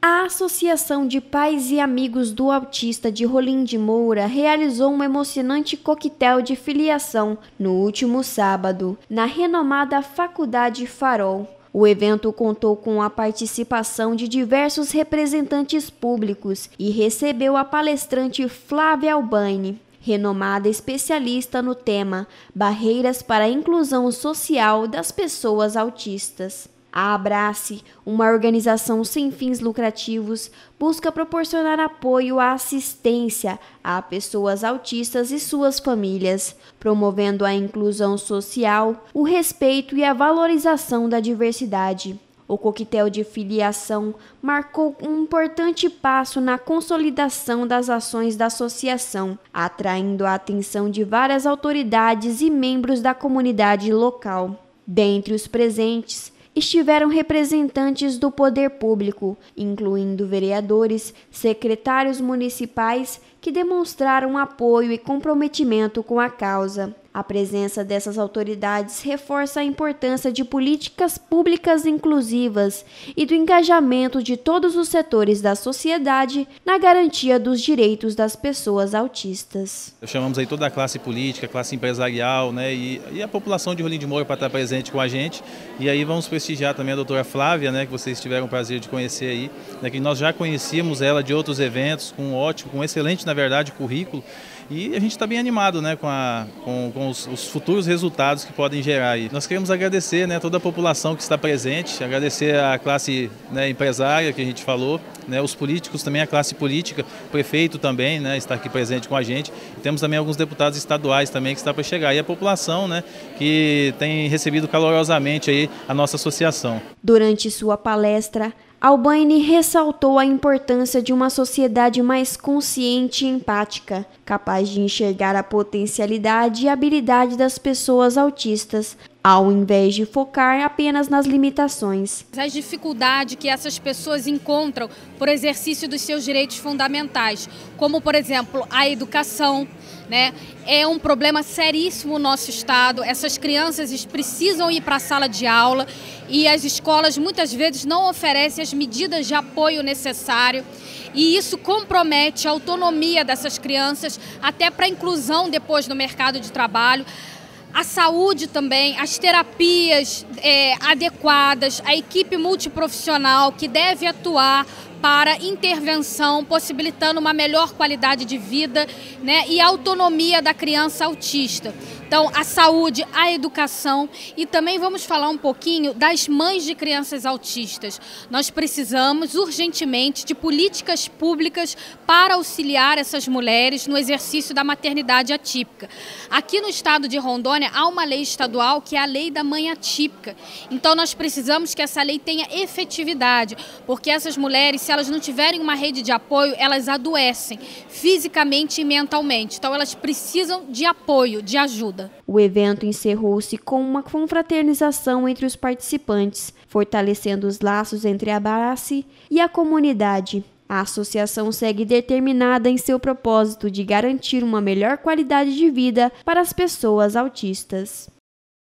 A Associação de Pais e Amigos do Autista de Rolim de Moura realizou um emocionante coquetel de filiação no último sábado, na renomada Faculdade Farol. O evento contou com a participação de diversos representantes públicos e recebeu a palestrante Flávia Albaine, renomada especialista no tema Barreiras para a Inclusão Social das Pessoas Autistas. A Abrace, uma organização sem fins lucrativos, busca proporcionar apoio à assistência a pessoas autistas e suas famílias, promovendo a inclusão social, o respeito e a valorização da diversidade. O coquetel de filiação marcou um importante passo na consolidação das ações da associação, atraindo a atenção de várias autoridades e membros da comunidade local. Dentre os presentes, estiveram representantes do poder público, incluindo vereadores, secretários municipais, que demonstraram apoio e comprometimento com a causa. A presença dessas autoridades reforça a importância de políticas públicas inclusivas e do engajamento de todos os setores da sociedade na garantia dos direitos das pessoas autistas. Chamamos aí toda a classe política, classe empresarial, né, e a população de Rolim de Moura para estar presente com a gente. E aí vamos prestigiar também a doutora Flávia, né, que vocês tiveram o prazer de conhecer aí, né, que nós já conhecíamos ela de outros eventos, com um excelente, na verdade, currículo. E a gente está bem animado, né, com os futuros resultados que podem gerar aí. Nós queremos agradecer, né, toda a população que está presente, agradecer a classe, né, empresária que a gente falou, né, os políticos também, a classe política, o prefeito também, né, está aqui presente com a gente. E temos também alguns deputados estaduais também que está para chegar. E a população, né, que tem recebido calorosamente aí a nossa associação. Durante sua palestra, Albaine ressaltou a importância de uma sociedade mais consciente e empática, capaz de enxergar a potencialidade e habilidade das pessoas autistas, ao invés de focar apenas nas limitações. As dificuldades que essas pessoas encontram por exercício dos seus direitos fundamentais, como, por exemplo, a educação, né? É um problema seríssimo no nosso estado. Essas crianças precisam ir para a sala de aula e as escolas muitas vezes não oferecem as medidas de apoio necessário. E isso compromete a autonomia dessas crianças até para a inclusão depois no mercado de trabalho. A saúde também, as terapias adequadas, a equipe multiprofissional que deve atuar para intervenção, possibilitando uma melhor qualidade de vida, né, e autonomia da criança autista. Então, a saúde, a educação e também vamos falar um pouquinho das mães de crianças autistas. Nós precisamos urgentemente de políticas públicas para auxiliar essas mulheres no exercício da maternidade atípica. Aqui no estado de Rondônia há uma lei estadual que é a Lei da Mãe Atípica. Então, nós precisamos que essa lei tenha efetividade, porque essas mulheres, se elas não tiverem uma rede de apoio, elas adoecem fisicamente e mentalmente. Então, elas precisam de apoio, de ajuda. O evento encerrou-se com uma confraternização entre os participantes, fortalecendo os laços entre a Abrace e a comunidade. A associação segue determinada em seu propósito de garantir uma melhor qualidade de vida para as pessoas autistas.